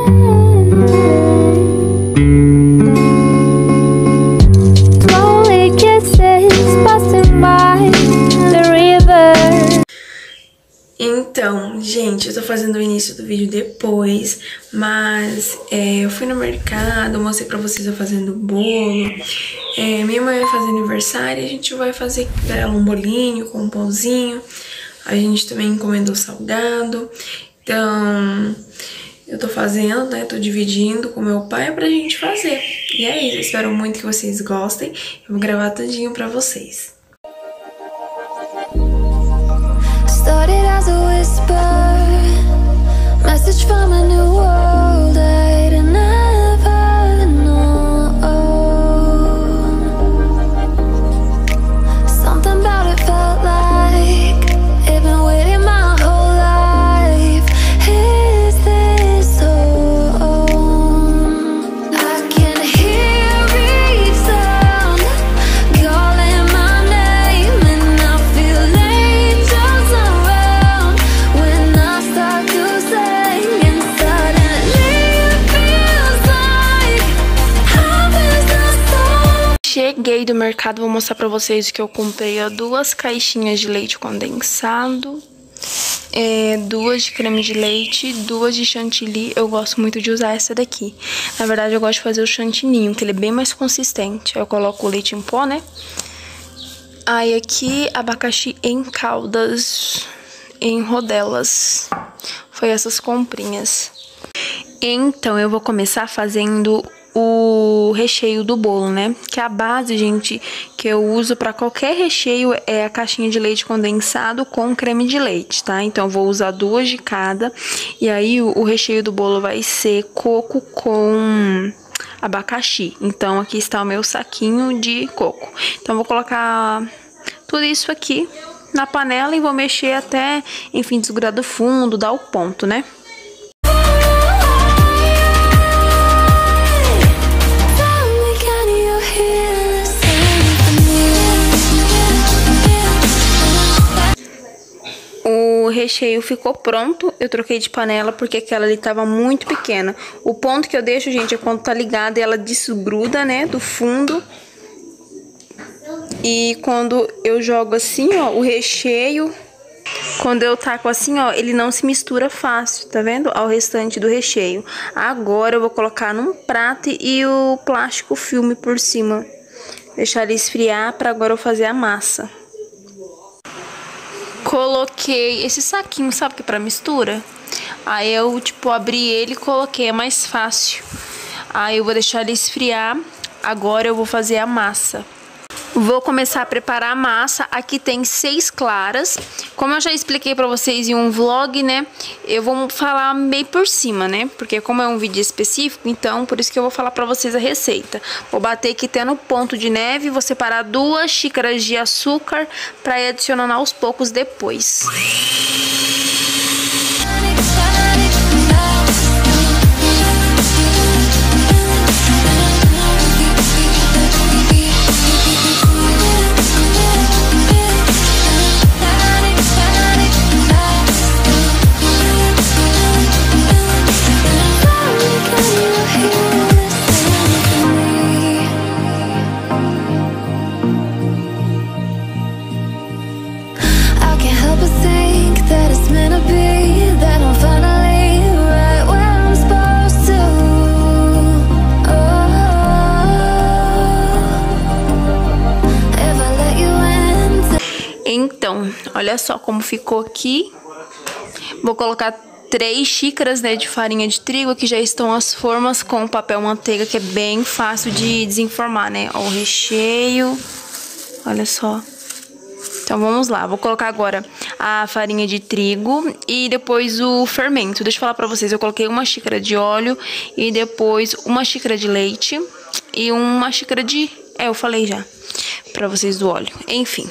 Slowly kisses passing by the river. Então, gente, eu tô fazendo o início do vídeo depois, mas eu fui no mercado, mostrei pra vocês eu fazendo bolo. Minha mãe vai fazer aniversário e a gente vai fazer pra ela um bolinho com um pãozinho. A gente também encomendou salgado. Então, eu tô fazendo, né? Tô dividindo com meu pai pra gente fazer. E é isso, eu espero muito que vocês gostem. Eu vou gravar tudinho pra vocês. Started as a whisper, message from a new world I'd never known. Something about it felt like it'd been waiting my whole life. Is this home? I can hear each sound calling my name, and I feel angels around when I start to sing, and suddenly it feels like heaven's the soul. Cheguei do mercado, vou mostrar pra vocês o que eu comprei, ó, 2 caixinhas de leite condensado, 2 de creme de leite, 2 de chantilly. Eu gosto muito de usar essa daqui. Na verdade, eu gosto de fazer o chantininho, que ele é bem mais consistente. Eu coloco o leite em pó, né? Aí aqui, abacaxi em caldas, em rodelas. Foi essas comprinhas. Então, eu vou começar fazendo o recheio do bolo, né? Que a base, gente, que eu uso pra qualquer recheio é a caixinha de leite condensado com creme de leite, tá? Então, eu vou usar 2 de cada. E aí, o recheio do bolo vai ser coco com abacaxi. Então, aqui está o meu saquinho de coco. Então, eu vou colocar tudo isso aqui na panela e vou mexer até, enfim, desgrudar do fundo, dar o ponto, né? O recheio ficou pronto, eu troquei de panela porque aquela ali tava muito pequena. O ponto que eu deixo, gente, é quando tá ligada e ela desgruda, né, do fundo. E quando eu jogo assim, ó, o recheio, quando eu taco assim, ó, ele não se mistura fácil, tá vendo? Ao restante do recheio. Agora eu vou colocar num prato e o plástico filme por cima. Deixar ele esfriar pra agora eu fazer a massa. Coloquei esse saquinho, sabe que é pra mistura? Aí eu, tipo, abri ele e coloquei, é mais fácil. Aí eu vou deixar ele esfriar. Agora eu vou fazer a massa. Vou começar a preparar a massa. Aqui tem 6 claras. Como eu já expliquei pra vocês em um vlog, né? Eu vou falar meio por cima, né? Porque como é um vídeo específico, então por isso que eu vou falar pra vocês a receita. Vou bater aqui até no ponto de neve. Vou separar 2 xícaras de açúcar pra ir adicionando aos poucos depois. Então, olha só como ficou aqui. Vou colocar 3 xícaras, né, de farinha de trigo. Aqui já estão as formas com papel manteiga, que é bem fácil de desenformar, né? Ó, o recheio. Olha só. Então, vamos lá. Vou colocar agora a farinha de trigo e depois o fermento. Deixa eu falar pra vocês. Eu coloquei 1 xícara de óleo e depois 1 xícara de leite e 1 xícara de... eu falei já pra vocês do óleo. Enfim.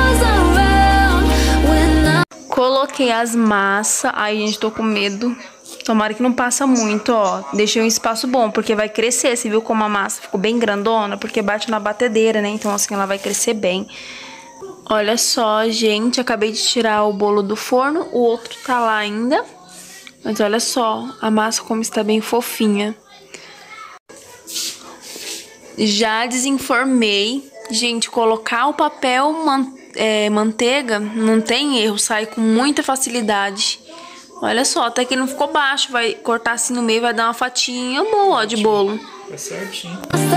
Coloquei as massas. Ai, gente, tô com medo Tomara que não passa muito, ó. Deixei um espaço bom, porque vai crescer. Você viu como a massa ficou bem grandona? Porque bate na batedeira, né? Então assim ela vai crescer bem. Olha só, gente, acabei de tirar o bolo do forno. O outro tá lá ainda. Mas olha só, a massa como está bem fofinha. Já desenformei. Gente, colocar o papel manteiga não tem erro, sai com muita facilidade. Olha só, até que não ficou baixo, vai cortar assim no meio, vai dar uma fatinha boa, ó, de bolo. Tá certinho.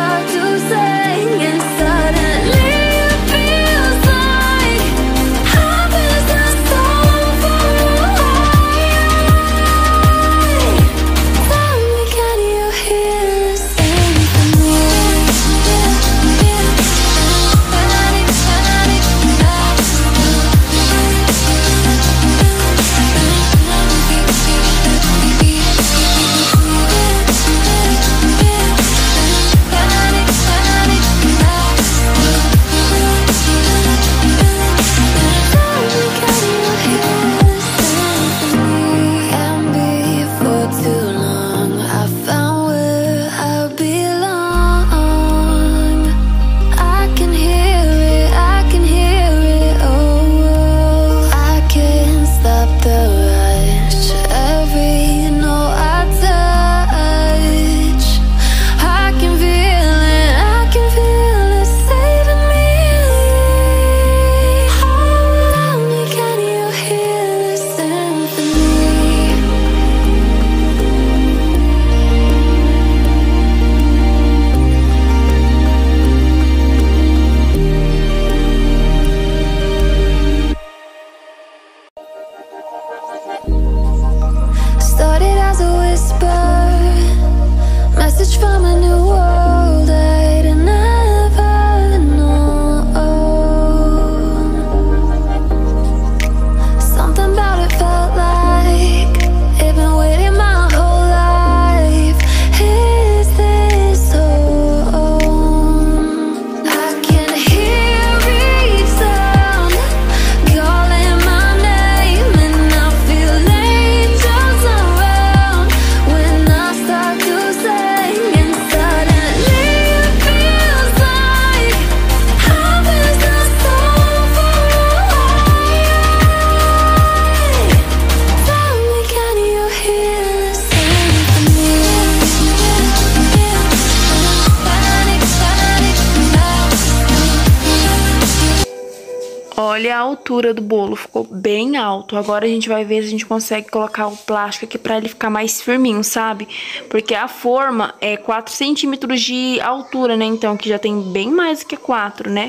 Olha a altura do bolo, ficou bem alto. Agora a gente vai ver se a gente consegue colocar o plástico aqui pra ele ficar mais firminho, sabe? Porque a forma é 4 centímetros de altura, né? Então, que já tem bem mais do que 4, né?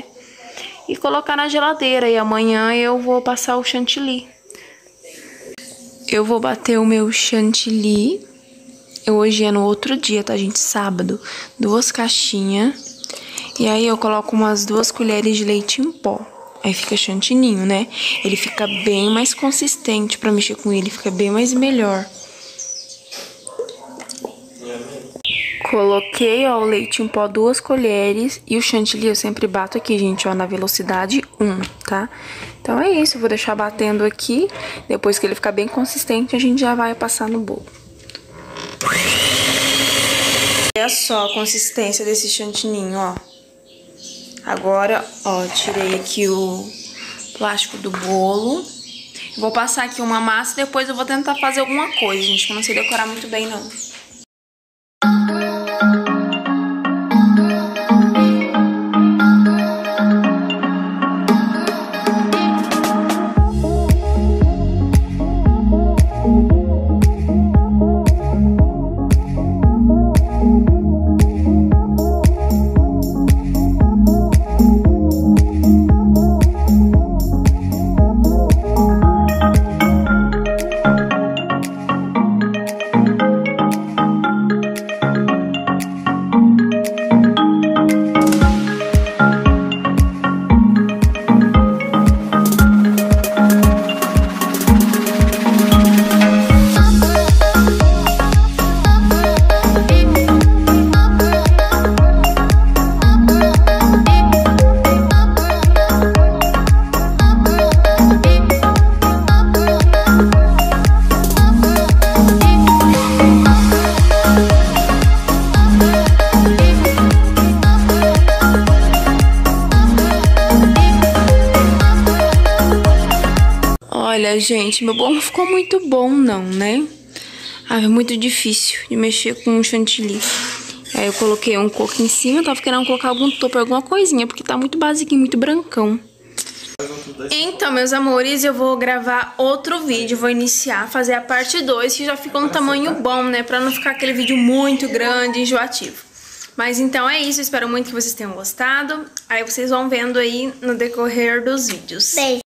E colocar na geladeira. E amanhã eu vou passar o chantilly. Eu vou bater o meu chantilly. Hoje é no outro dia, tá, gente? Sábado. 2 caixinhas. E aí eu coloco umas 2 colheres de leite em pó. Aí fica chantininho, né? Ele fica bem mais consistente pra mexer com ele, fica bem mais melhor. Coloquei, ó, o leite em pó 2 colheres e o chantilly eu sempre bato aqui, gente, ó, na velocidade 1, tá? Então é isso, eu vou deixar batendo aqui. Depois que ele ficar bem consistente, a gente já vai passar no bolo. Olha só a consistência desse chantininho, ó. Agora, ó, tirei aqui o plástico do bolo. Vou passar aqui uma massa e depois eu vou tentar fazer alguma coisa, gente, que eu não sei decorar muito bem, não. Olha, gente, meu bolo não ficou muito bom não, né? Ah, é muito difícil de mexer com o chantilly. Aí eu coloquei um coco em cima, tava querendo colocar algum topo, alguma coisinha, porque tá muito basiquinho, muito brancão. Então, meus amores, eu vou gravar outro vídeo, vou iniciar, fazer a parte 2, que já ficou um tamanho bom, né? Pra não ficar aquele vídeo muito grande e enjoativo. Mas então é isso, espero muito que vocês tenham gostado. Aí vocês vão vendo aí no decorrer dos vídeos. Beijo.